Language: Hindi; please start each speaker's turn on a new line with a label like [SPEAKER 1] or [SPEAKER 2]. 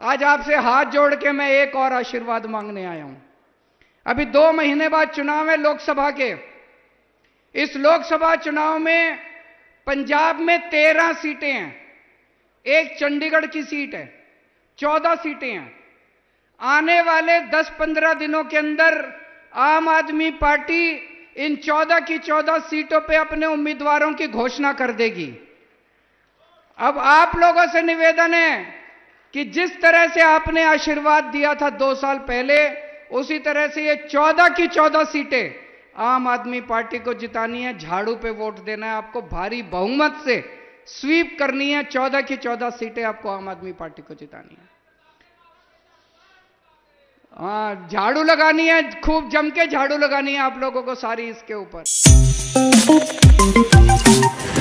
[SPEAKER 1] आज आपसे हाथ जोड़ के मैं एक और आशीर्वाद मांगने आया हूं। अभी 2 महीने बाद चुनाव है लोकसभा के। इस लोकसभा चुनाव में पंजाब में 13 सीटें हैं, एक चंडीगढ़ की सीट है, 14 सीटें हैं। आने वाले 10-15 दिनों के अंदर आम आदमी पार्टी इन 14 की 14 सीटों पे अपने उम्मीदवारों की घोषणा कर देगी। अब आप लोगों से निवेदन है कि जिस तरह से आपने आशीर्वाद दिया था 2 साल पहले, उसी तरह से ये 14 की 14 सीटें आम आदमी पार्टी को जितानी है। झाड़ू पे वोट देना है आपको, भारी बहुमत से स्वीप करनी है। 14 की 14 सीटें आपको आम आदमी पार्टी को जितानी है। हाँ, झाड़ू लगानी है, खूब जम के झाड़ू लगानी है आप लोगों को सारी इसके ऊपर।